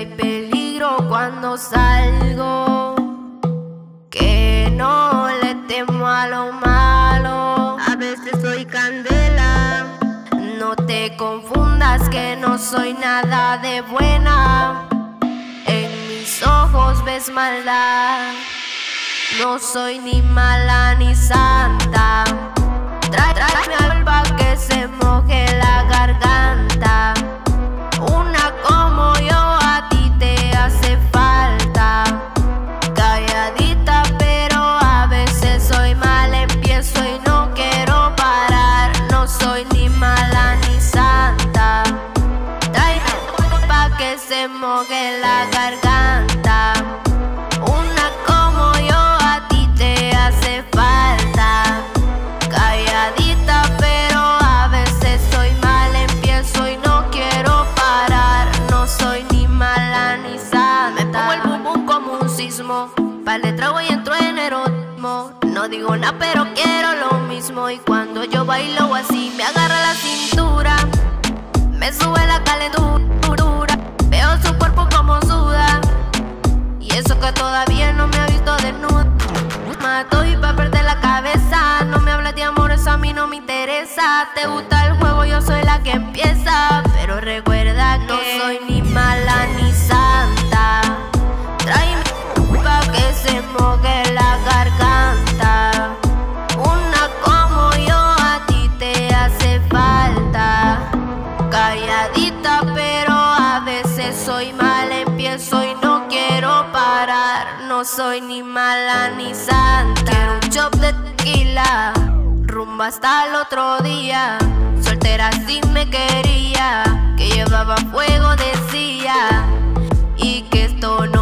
hay peligro cuando salgo, que no le temo a lo malo. A veces soy candela. No te confundas que no soy nada de buena. En mis ojos ves maldad. No soy ni mala ni santa. Tráeme alba que se moje la garganta. Una como yo a ti te hace falta. Calladita pero a veces soy mal. Empiezo y no quiero parar. No soy ni mala ni santa. Tráeme alba que se moje la garganta. Una como yo a ti te hace falta. Calladita pero a veces soy mal. Empiezo y no quiero parar. No soy ni mala ni santa. Me pongo el bum bum como un sismo. Par de trago y entro en erotismo. No digo nada pero quiero lo mismo. Y cuando yo bailo así me agarra la cintura. Me sube la calentura. Veo su cuerpo como suda. Y eso que todavía no me ha visto desnuda. Mato y pa' perder la cabeza. No me hables de amor, eso a mí no me interesa. Te gusta el juego, yo soy la que empieza. Pero recuerda que no soy ni mala ni santa. Tráeme pa' que se moje la garganta. Una como yo a ti te hace falta. Calladita pero a veces soy mal. Empiezo y no quiero parar. No soy ni mala ni santa. Quiero un shot de tequila, rumbo hasta el otro día. Soltera si me quería, que llevaba fuego decía. Y que esto no